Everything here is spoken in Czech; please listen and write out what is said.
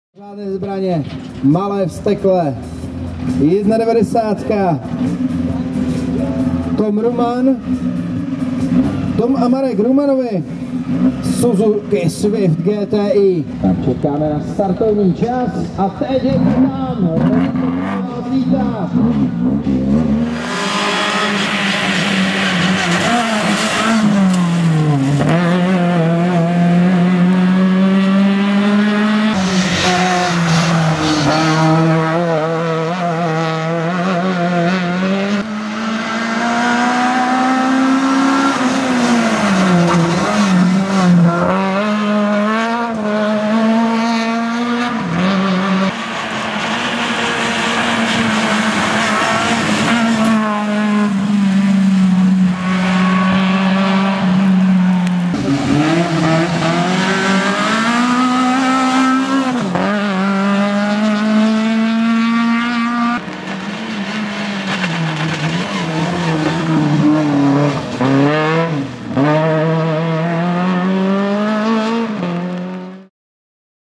Žádné zbraně, malé vztekle, 1,90. Tom a Marek Rumanovi, Suzuki Swift GTI. Tak čekáme na startovní čas a teď je to tam.